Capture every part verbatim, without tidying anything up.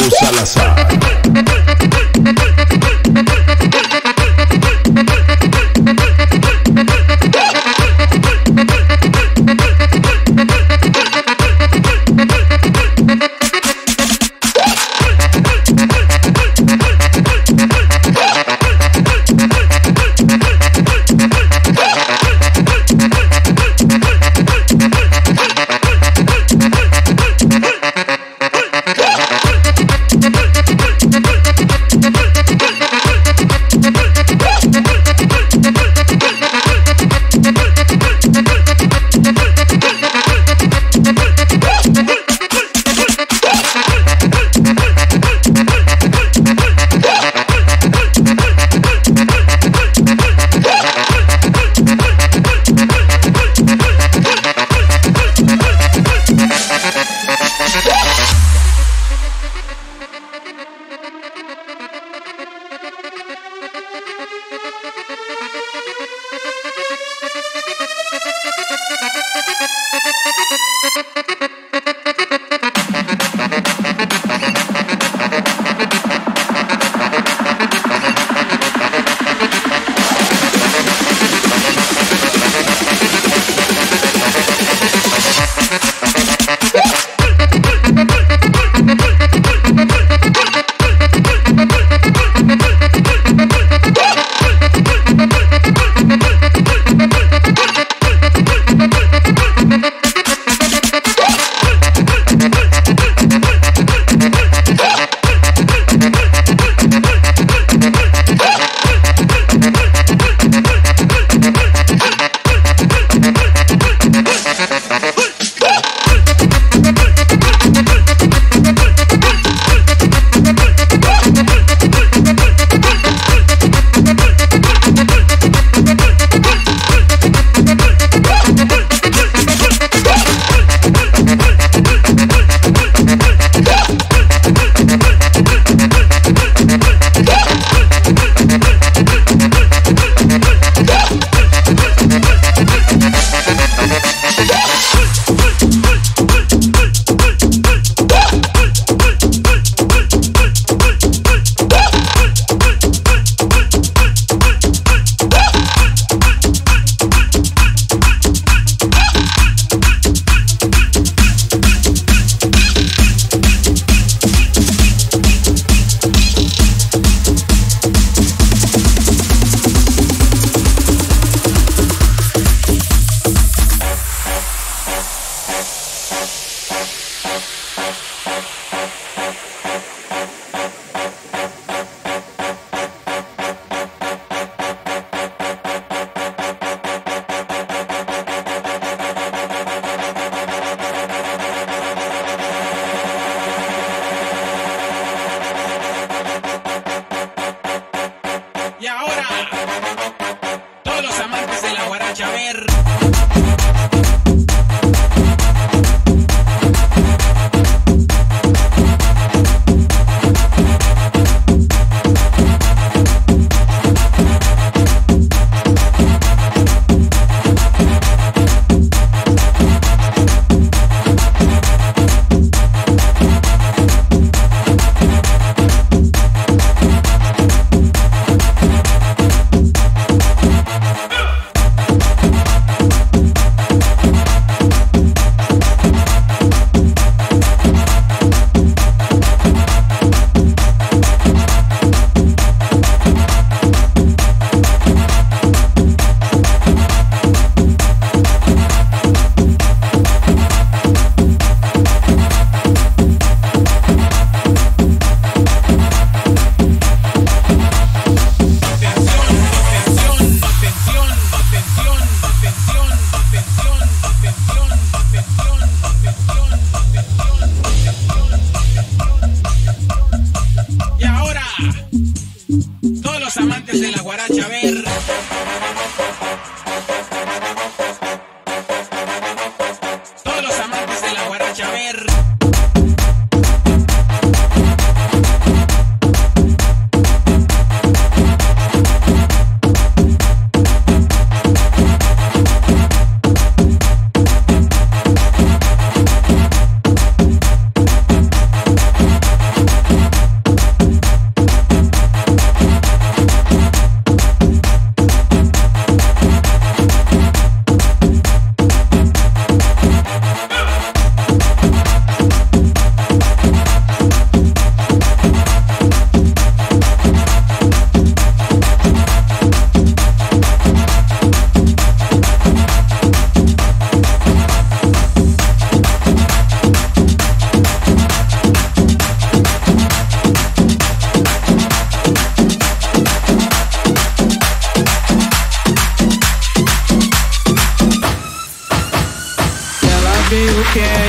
Mario Salazar.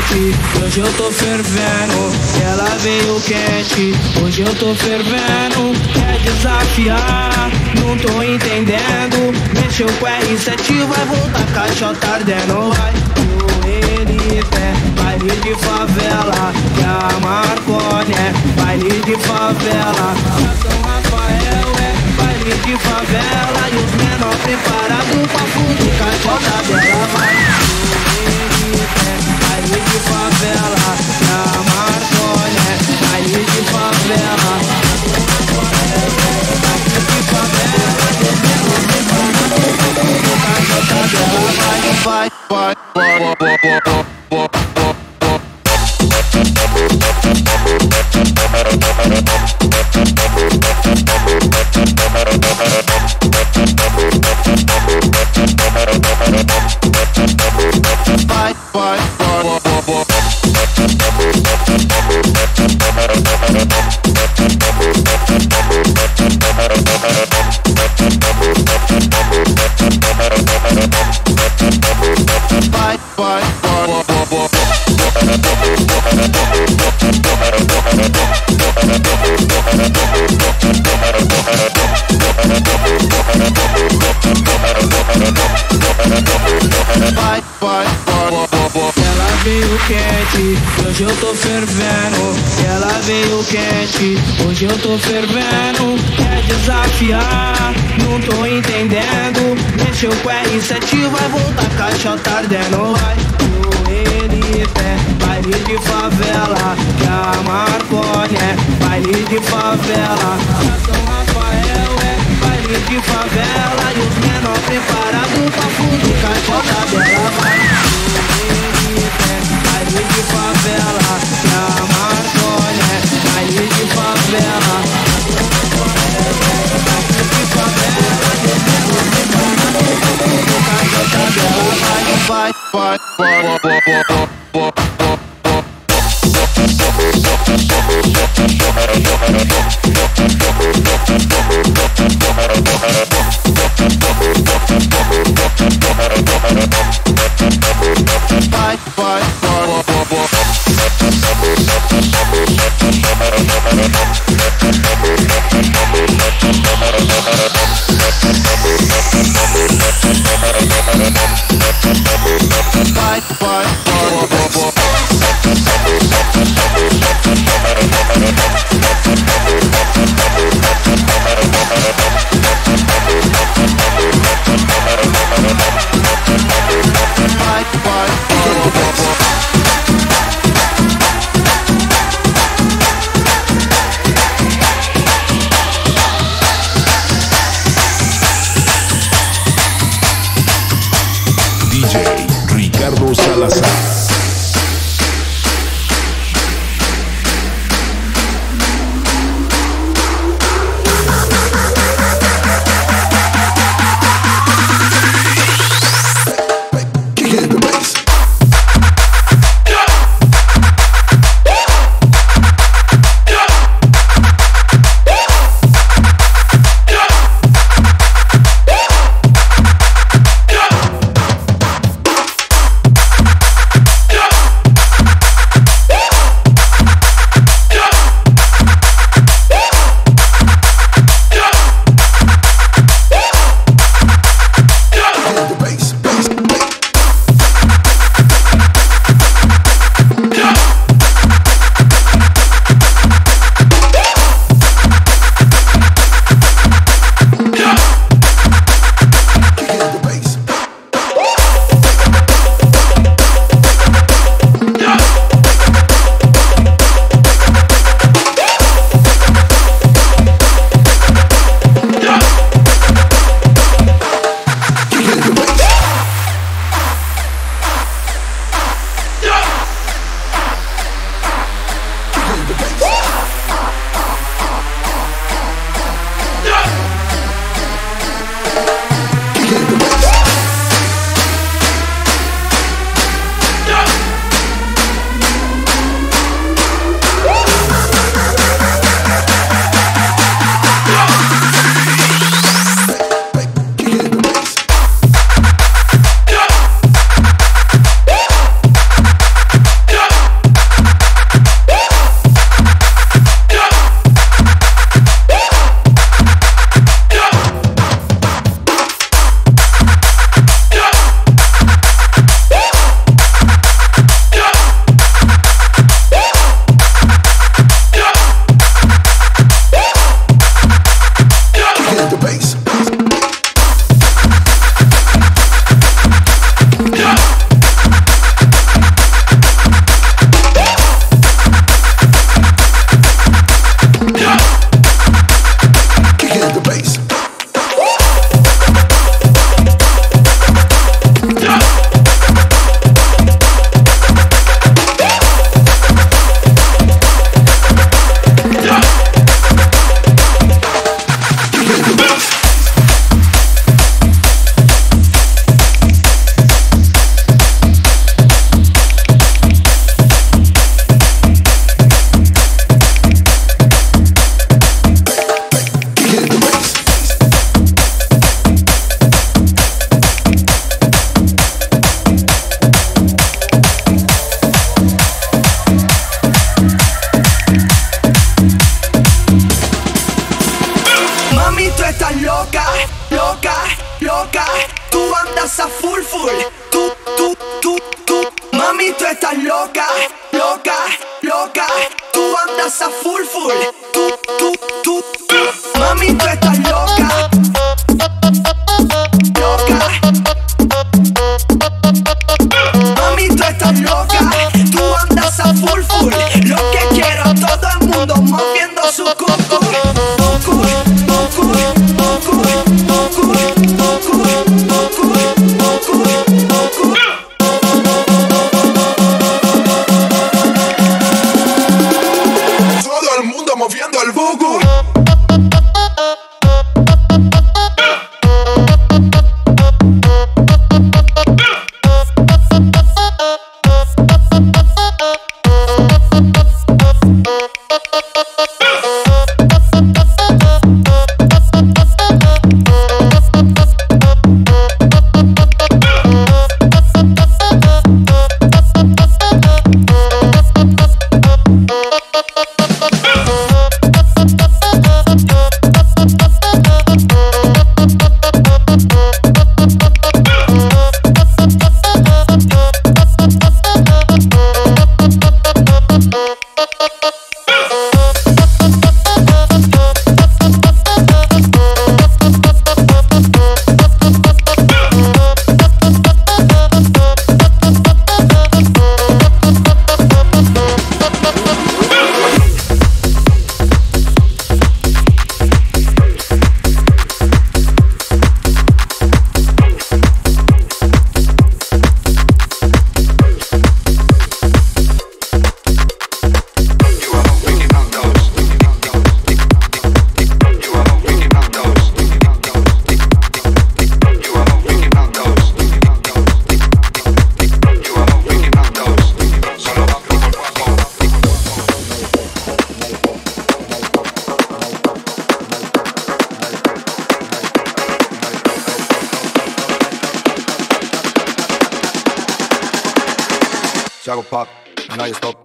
quente, hoje eu tô fervendo. Ela veio quente, hoje eu tô fervendo. Quer desafiar, não tô entendendo. Mexeu com R sete, vai voltar caixota ardendo. Vai pro Elité, baile de favela. Que a Marconi é baile de favela. São Rafael é baile de favela. E os menor preparados pra fuder caixota dela. Vai pro Elité, baile de favela. Que a Marconi é baile de favela. São Rafael é baile de favela. E os menor preparados pra fuder caixota dela. Vai, vai, vai, vai, vai, vai. Ela veio quente, hoje eu tô fervendo. Ela veio quente, hoje eu tô fervendo. Quer desafiar, não tô entendendo. Mexeu com R sete, vai voltar caixota ardendo. Vai pro Elité, baile de favela. Que a Marconi é baile de favela. São Rafael é baile de favela. E os menor preparados pra fuder caixota dela. Vai pro Elité, baile de favela. Que a Marconi é baile de favela. São Rafael é baile de favela. E os menor preparados pra fuder caixota dela. Vai, vai, vai, vai, vai, vai. Bye. Mami, tú estás loca, loca, loca. Tú andas a full, full. Tú, tú, tú, tú. Mami, tú estás loca, loca, loca. Tú andas a full, full. Tú, tú, tú, tú. Mami, tú estás loca, loca. Mami, tú estás loca. Tú andas a full, full. Lo que quiero todo el mundo moviendo su cucu. Moviendo el bugu. Si hago pop, no hay stop.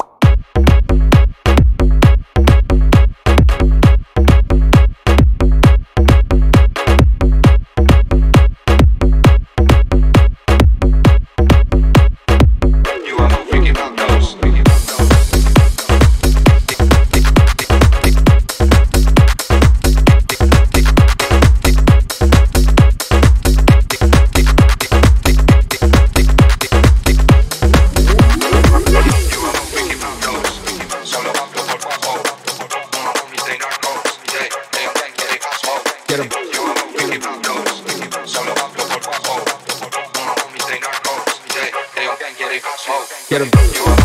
Get him. Get him.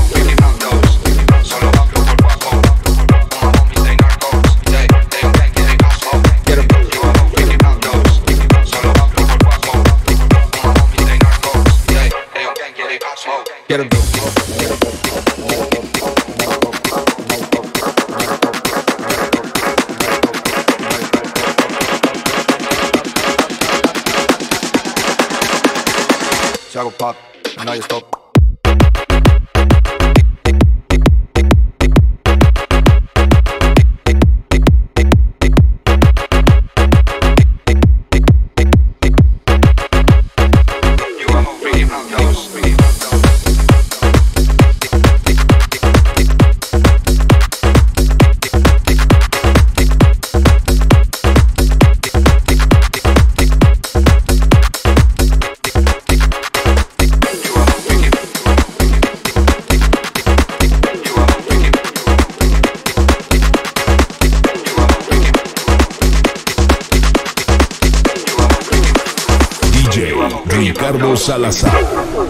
Get him. Si hago pop, no hay stop. Ricardo Salazar.